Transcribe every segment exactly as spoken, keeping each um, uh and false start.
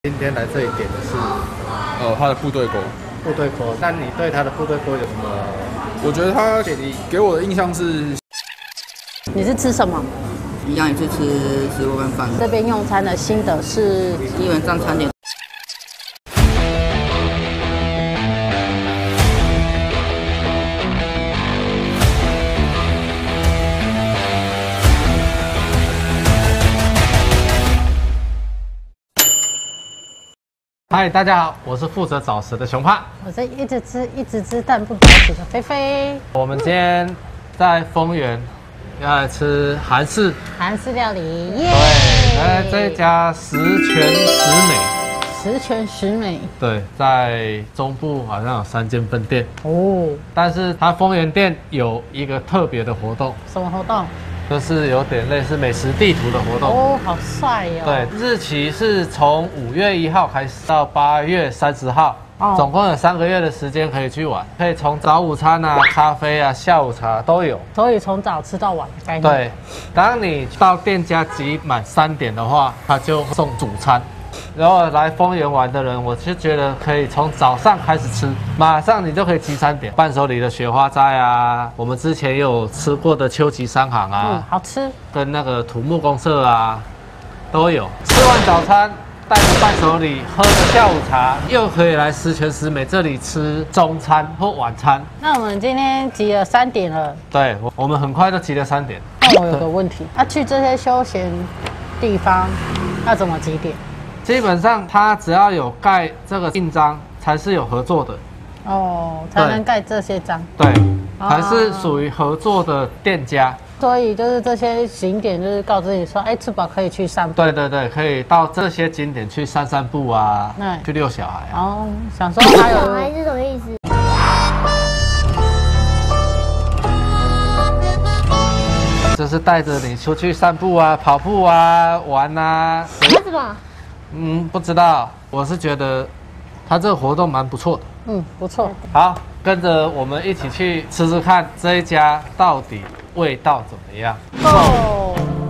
今天来这里点的是， 呃，它的部队锅。 部队锅。那你对它的部队锅有什么？ 我觉得它给你给我的印象是， 你是吃什么？ 一样也是吃石锅跟饭。 这边用餐的心得是， 基本上餐点。 嗨，大家好，我是负责找食的熊胖。 我是一直吃一直吃但不找食的菲菲。 我们今天在丰原要来吃韩式韩式料理，耶！ 对，来这一家十全十美。 十全十美。 对，在中部好像有三间分店哦， 但是它丰原店有一个特别的活动。 什么活动？ 就是有点类似美食地图的活动哦，好帅哦！ 对，日期是从五月一号开始到八月三十号，哦、总共有三个月的时间可以去玩，可以从早午餐啊、咖啡啊、下午茶都有， 所以从早吃到晚的概念。 对，当你到店家集满三点的话，他就送主餐。 然后来丰原玩的人，我是觉得可以从早上开始吃，马上你就可以集餐点。伴手礼的雪花斋啊，我们之前有吃过的秋吉商行啊， 嗯，好吃， 跟那个土木公社啊，都有。吃完早餐，带着伴手礼，喝个下午茶，又可以来十全十美这里吃中餐或晚餐。 那我们今天集了三点了， 对，我我们很快就集了三点。 那我有个问题，那、啊、去这些休闲地方要怎么集点？ 基本上，它只要有盖这个印章，才是有合作的哦，才能盖这些章。 对，才是属于合作的店家。 所以就是这些景点，就是告知你说，哎，吃饱可以去散步。 对对对，可以到这些景点去散散步啊，去遛小孩啊。 哦，想说还有。 小孩是什么意思？ 就是带着你出去散步啊、跑步啊、玩啊。 为什么？ 嗯，不知道。我是觉得它这个活动蛮不错的。 嗯，不错。 好，跟着我们一起去吃吃看这一家到底味道怎么样。哦。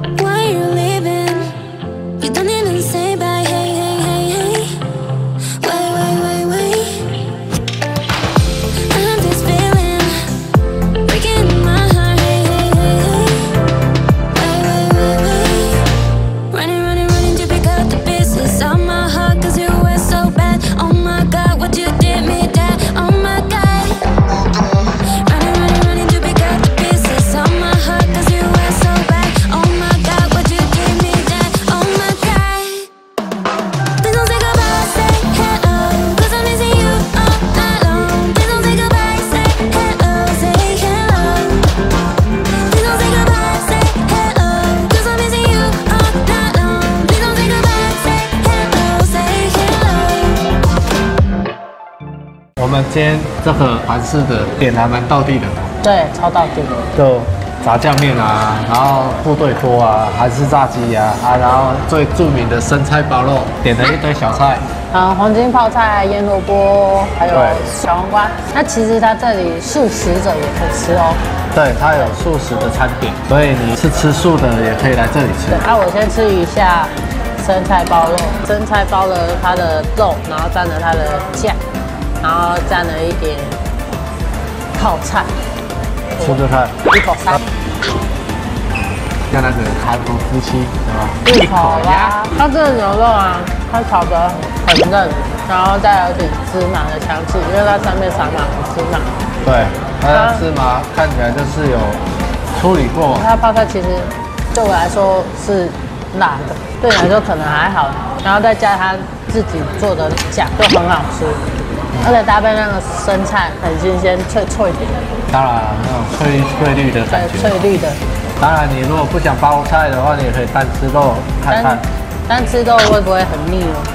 我们今天这个韩式的点还蛮道地的， 对，超道地的， 就炸酱面啊，然后部队锅啊，韩式炸鸡啊，啊，然后最著名的生菜包肉，点了一堆小菜， 啊，黄金泡菜、腌萝卜，还有小黄瓜。那其实它这里素食者也可以吃哦。 对，它有素食的餐点，所以你是吃素的也可以来这里吃。 那、啊、我先吃一下生菜包肉，生菜包了它的肉，然后蘸了它的酱。 然后蘸了一点泡菜， 吃吃看， 一口三， 像那个韩国夫妻，对吧？ 一口呀！它这个牛肉啊，它炒得很嫩，然后再有点芝麻的香气，因为它上面撒满了芝麻。 对，它的芝麻看起来就是有处理过。 它泡菜其实对我来说是辣的，对你来说可能还好，然后再加它自己做的酱，就很好吃。 而且搭配那个生菜很新鲜，脆脆的。 当然，那种翠翠绿的感觉。 脆绿的。 当然，你如果不想包菜的话，你也可以单吃肉看看。 单吃肉会不会很腻哦？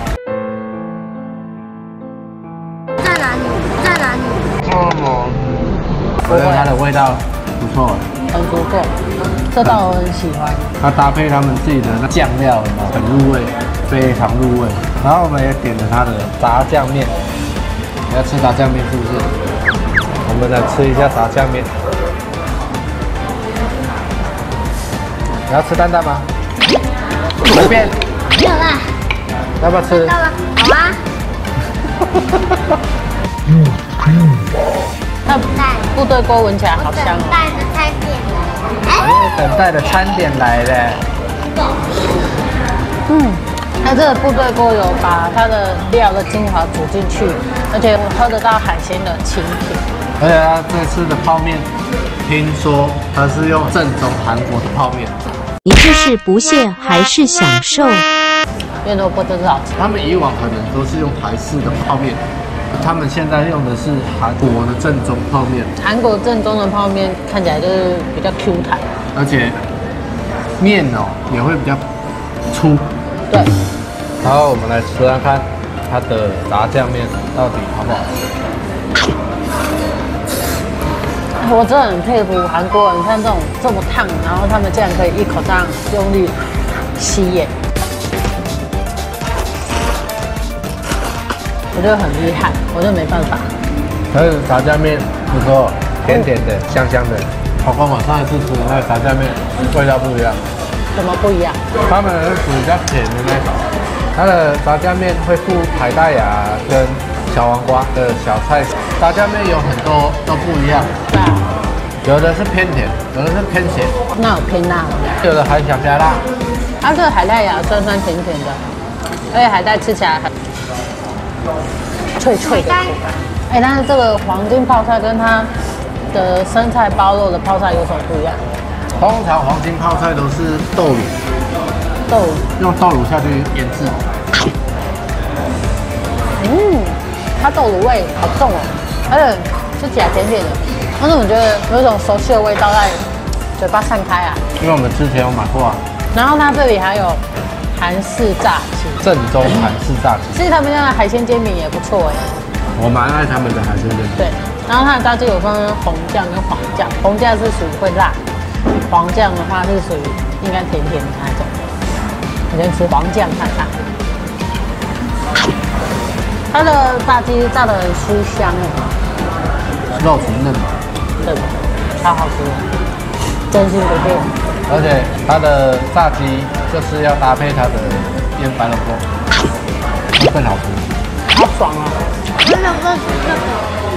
在哪里？在哪里？ 嗯，我觉得它的味道不错， 很足够，这道我很喜欢。 它搭配他们自己的那酱料，很入味，非常入味。然后我们也点了它的炸酱面。 你要吃炸酱面是不是？我们来吃一下炸酱面。你要吃蛋蛋吗？随便。 没有啦。 要不要吃？ 到了，好啊。 那部队锅闻起来好香哦。 带着餐点来。 等待的餐点来了。 嗯，它这个部队锅有把它的料的精华煮进去，而且喝得到海鲜的清甜。 而且它这次的泡面，听说它是用正宗韩国的泡面。 你这是不屑还是享受？ 面萝卜真是好吃。 他们以往可能都是用台式的泡面，他们现在用的是韩国的正宗泡面， 韩国正宗的泡面看起来就是比较 Q 弹， 而且面哦也会比较粗。 对。 然后我们来吃看看它的炸酱面到底好不好吃。 我真的很佩服韩国人，看这种这么烫，然后他们竟然可以一口这样用力吸耶，我觉得很厉害，我就没办法。 它的炸酱面不错，甜甜的，香香的。我跟我上一次吃的那个炸酱面味道不一样， 怎么不一样？ 他们是属于比较甜的那种，它的炸酱面会附海带芽跟小黄瓜的小菜。炸酱面有很多都不一样， 对啊， 有的是偏甜，有的是偏咸， 那有偏辣吗？ 有的还想加辣。 它这个海带芽酸酸甜甜的，而且海带吃起来很脆脆的口感。哎，但是这个黄金泡菜跟它的生菜包肉的泡菜有什么不一样？ 通常黄金泡菜都是豆乳， 豆乳， 用豆乳下去腌制。 嗯，它豆乳味好重哦，而且吃起来甜甜的，我怎么觉得有一种熟悉的味道在嘴巴散开啊？ 因为我们之前有买过啊， 然后它这里还有韩式炸鸡， 正宗韩式炸鸡， 其实他们家的海鲜煎饼也不错哎。 我蛮爱他们的海鲜煎饼。 对，然后它的炸鸡有分红酱跟黄酱，红酱是属于会辣，黄酱的话是属于应该甜甜的那种。我先吃黄酱看看，它的炸鸡炸得很酥香哎， 肉质嫩， 对，超好吃的，真心不骗。 而且它的炸鸡就是要搭配它的腌白萝卜，会更好吃。 好爽啊！ 我想说这个。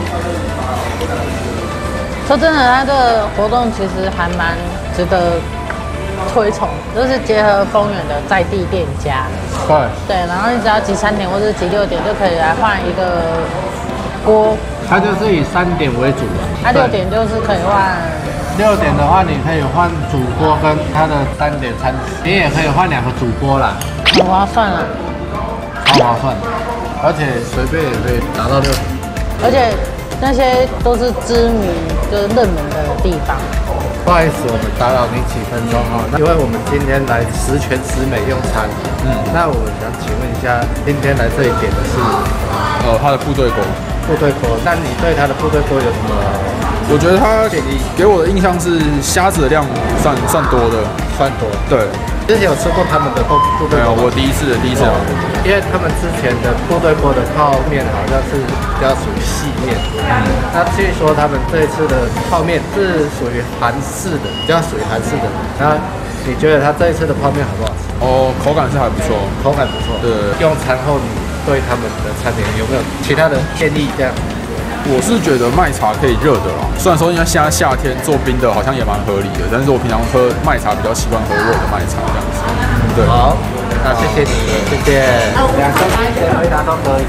说真的，它这个活动其实还蛮值得推崇，就是结合丰原的在地店家。 对， 对，然后你只要集三点或者集六点就可以来换一个锅。 它就是以三点为主的。 它六点就是可以换。 六点的话，你可以换主锅跟它的单点餐，你也可以换两个主锅啦， 很划算啊， 超划算，而且随便也可以达到六点。 而且那些都是知名就是热门的地方。 不好意思，我们打扰您几分钟哈，因为我们今天来十全十美用餐，嗯，那我们想请问一下，今天来这里点的是呃，它的部队锅， 部队锅，那你对它的部队锅有什么？ 我觉得它给我的印象是虾子的量算算多的， 算多。 对， 之前有吃过他们的部部队没有， 锅吗？ 我第一次的第一次来， 因为他们之前的部队锅的泡面好像是比较属于细面，嗯，那据说他们这一次的泡面是属于韩式的，比较属于韩式的。那你觉得他这一次的泡面好不好吃？ 哦，口感是还不错， 口感不错。 对， 用餐后你对他们的餐点有没有其他的建议？这样？ 我是觉得麦茶可以热的啦，虽然说应该现在夏天做冰的好像也蛮合理的，但是我平常喝麦茶比较习惯喝热的麦茶这样子。对， 好，那谢谢你，谢谢。两个问题回答都可以。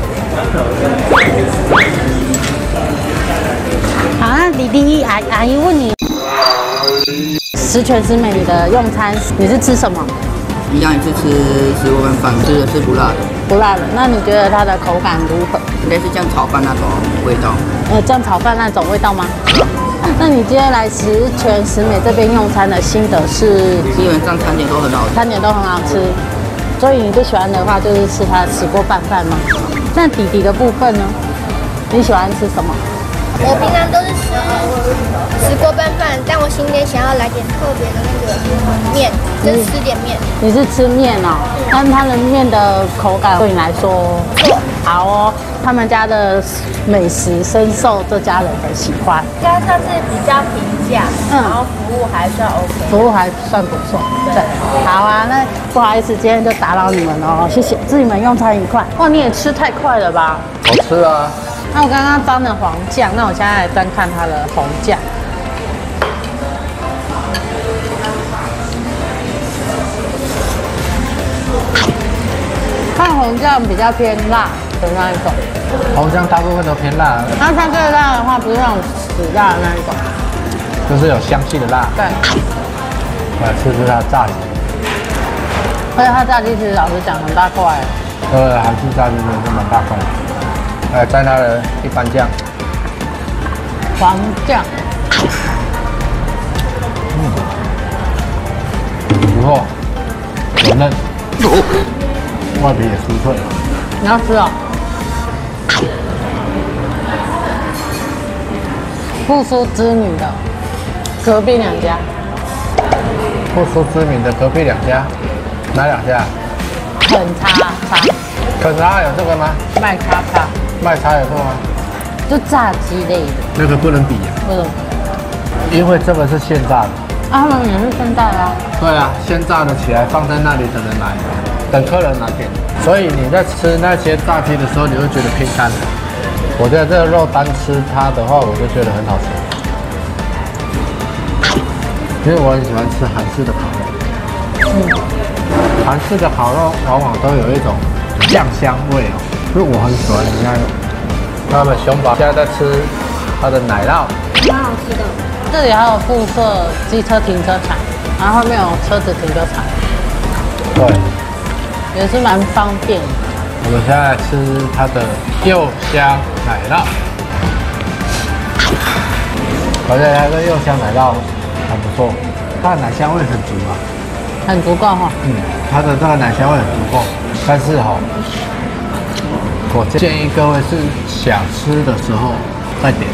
好，那弟弟阿阿姨问你，十全十美，你的用餐你是吃什么？ 一样也是吃石锅拌饭，吃的是不辣的， 不辣的。那你觉得它的口感如何？ 类似像炒饭那种味道。 呃，酱炒饭那种味道吗？那你今天来十全十美这边用餐的心得是？ 基本上餐点都很好吃， 餐点都很好吃，所以你最喜欢的话就是吃它的石锅拌饭吗？那弟弟的部分呢？你喜欢吃什么？ 我平常都是吃石吃锅拌饭，但我今天想要来点特别的那个面，就是吃点面。 你是吃面哦，但它的面的口感对你来说错， 好哦。他们家的美食深受这家人的喜欢， 加上是比较平价， 嗯然后服务还算 OK。 服务还算不错。对，好啊，那不好意思，今天就打扰你们哦，谢谢，祝你们用餐愉快。哇，你也吃太快了吧？ 好吃啊！ 那我刚刚沾了黄酱，那我现在来端看它的红酱。看红酱比较偏辣的那一种， 红酱大部分都偏辣， 那它最辣的话不是那种死辣的那一种， 就是有香气的辣。 对。 我来吃吃它的炸鸡， 而且它炸鸡其实老实讲很大块， 呃，韩式炸鸡真的是蛮大块的。来蘸它的一般酱， 黄酱， 不错，有嫩，外皮也酥脆。 你要吃哦。富苏知名的隔壁两家， 不出知名的隔壁两家，哪两家？ 肯叉叉， 肯叉有这个吗？ 麦叉叉， 麦叉有这个吗？ 就炸鸡类的， 那个不能比啊， 为什么？ 因为这个是现炸的。 啊，他们也是现炸的啊。 对啊，现炸的起来放在那里等人来，等客人来点。所以你在吃那些炸鸡的时候，你会觉得偏干的。我觉得这个肉单吃它的话，我就觉得很好吃。因为我很喜欢吃韩式的烤肉。嗯，韩式的烤肉往往都有一种酱香味哦，所以我很喜欢。你看，他们熊宝现在在吃它的奶酪， 蛮好吃的。 这里还有附设机车停车场，然后后面有车子停车场， 对， 也是蛮方便的。 我们现在来吃它的柚香奶酪，我觉得它的柚香奶酪很不错，它的奶香味很足啊， 很足够哈。 嗯，它的这个奶香味很足够，但是哈、哦，我建议各位是想吃的时候再点，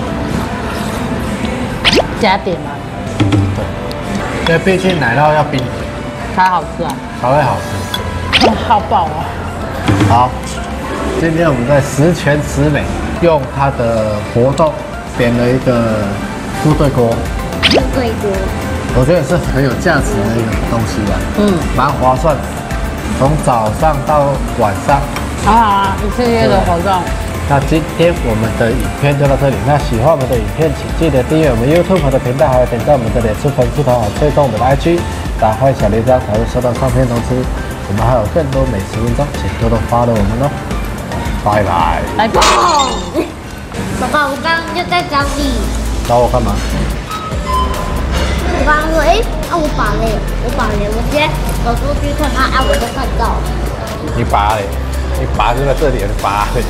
加点嘛， 因为毕竟奶酪要冰才好吃啊， 才会好吃。 哇好饱哦。 好，今天我们在十全十美用它的活动点了一个部队锅， 对锅， 我觉得是很有价值的一个东西啊， 嗯， 蛮划算的，从早上到晚上。 好好啊，一次约的活动。 那今天我们的影片就到这里。那喜欢我们的影片，请记得订阅我们 YouTube 的频道，还有点赞我们的脸书粉丝团，还有追踪我们的 I G， 打开小铃铛才会收到上片通知。我们还有更多美食文章，请多多 follow 我们哦。拜拜。 拜拜。 爸爸，我刚刚就在找你。 找我干嘛？ 我刚刚说，哎、啊，我拔了耶，我拔了耶，我直接走出去看看，啊，我就看到了。 你拔嘞？你拔就在这里，你拔嘞。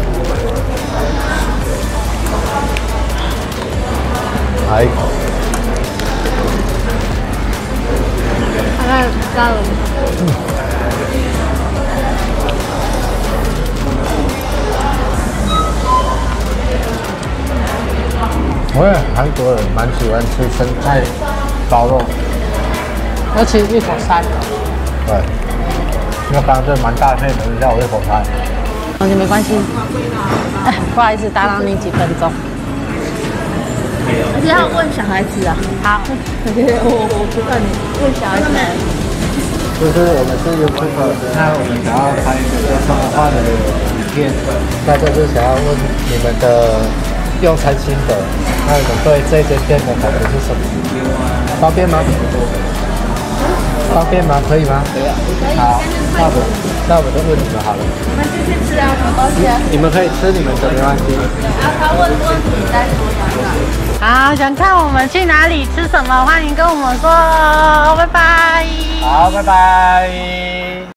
来。 看看到了。 我也韩国人蛮喜欢吃生菜烧肉， 尤其一口菜。 对，因为刚刚这蛮大片的，叫我一口菜。 哦，你没关系。哎，不好意思打扰你几分钟。 而且要问小孩子啊， 好， 我我不知道你问小孩子。 就是我们是 YouTuber，那我们想要拍一个叫生活化的影片，那就是想要问你们的用餐心得，那你们对这间店的感觉是什么？方便吗？方便吗？可以吗？可以啊。好，那我那我就问你们好了。 我们继续吃啊，什么东西啊？ 你们可以吃你们的，没关系。 然后他问问题再说想想。 好，想看我们去哪里吃什么，欢迎跟我们说哦，拜拜。 好，拜拜。